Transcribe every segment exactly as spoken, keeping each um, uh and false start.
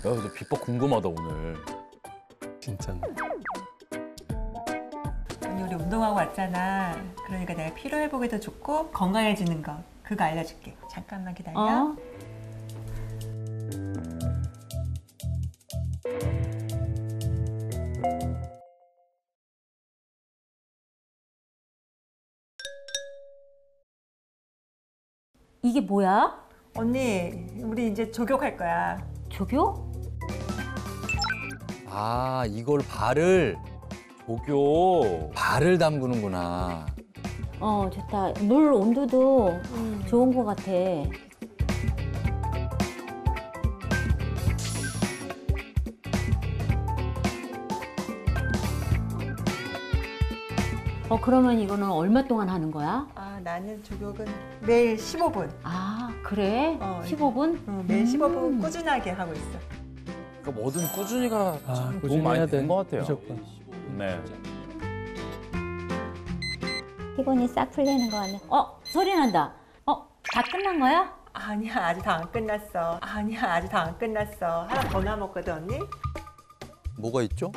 근데 비법 궁금하다 오늘. 진짜. 언니 우리 운동하고 왔잖아. 그러니까 내가 피로 회복에도 좋고 건강해지는 거 그거 알려줄게. 잠깐만 기다려. 어? 이게 뭐야? 언니 우리 이제 조격할 거야. 조교? 아, 이걸 발을, 조교. 발을 담그는구나. 어, 좋다. 물 온도도 좋은 것 같아. 어, 그러면 이거는 얼마 동안 하는 거야? 아 나는 조격은 매일 십오 분. 아, 그래? 어, 십오 분? 어, 매일 음. 십오 분 꾸준하게 하고 있어. 그러니까 뭐든 꾸준히가 아, 참 꾸준히 도움 많이 해야 되는 돼. 것 같아요. 무조건. 네. 피곤이 싹 풀리는 거 같네. 어, 소리 난다. 어, 다 끝난 거야? 아니야 아직 다 안 끝났어. 아니야 아직 다 안 끝났어. 하나 더 남았거든 언니. 뭐가 있죠?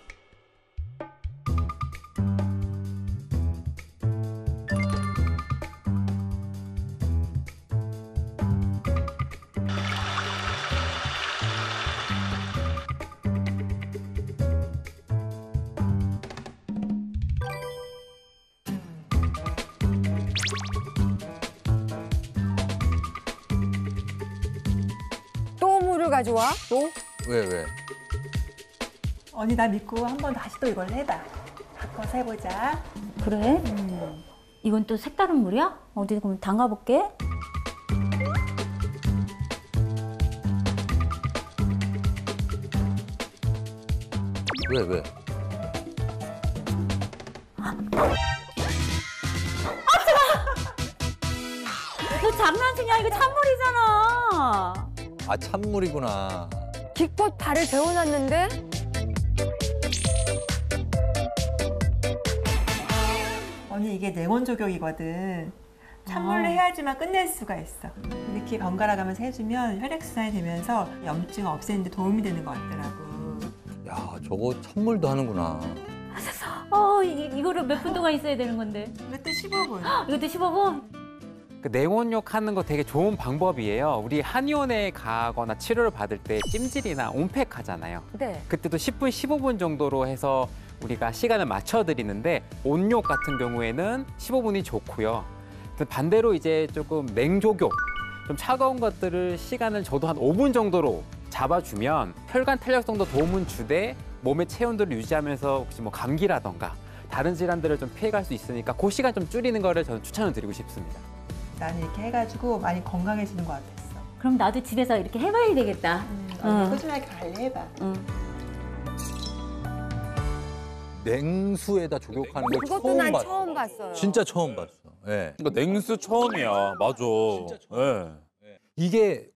또 물을 가져와? 또? 왜, 왜? 언니 나 믿고 한 번 다시 또 이걸 해봐. 바꿔서 해보자. 그래? 이건 또 색다른 물이야? 어디 그럼 담가볼게. 왜, 왜? 너 장난치냐? 이거 찬물이잖아. 아, 찬물이구나. 기껏 발을 데워놨는데? 언니 이게 냉온 조격이거든. 찬물로 아. 해야지만 끝낼 수가 있어. 이렇게 번갈아 가면서 해주면 혈액순환이 되면서 염증 없애는 데 도움이 되는 것 같더라고. 야, 저거 찬물도 하는구나. 어, 이, 이거를 몇 분 동안 있어야 되는 건데. 이것도 십오 분. 이것도 십오 분? 그 냉온욕 하는 거 되게 좋은 방법이에요. 우리 한의원에 가거나 치료를 받을 때 찜질이나 온팩 하잖아요. 네. 그때도 십 분, 십오 분 정도로 해서 우리가 시간을 맞춰드리는데 온욕 같은 경우에는 십오 분이 좋고요. 반대로 이제 조금 냉조교, 좀 차가운 것들을 시간을 저도 한 오 분 정도로 잡아주면 혈관 탄력성도 도움은 주되 몸의 체온도를 유지하면서 혹시 뭐 감기라던가 다른 질환들을 좀 피해갈 수 있으니까 그 시간 좀 줄이는 거를 저는 추천을 드리고 싶습니다. 나는 이렇게 해가지고 많이 건강해지는 것 같았어. 그럼 나도 집에서 이렇게 해봐야 되겠다. 음, 언니 응. 꾸준하게 관리해봐. 응. 냉수에다 조격하는 걸 그것도 처음 난 봤어. 처음 봤어요. 진짜 처음 봤어. 예. 그러니까 냉수 처음이야. 맞아. 예. 이게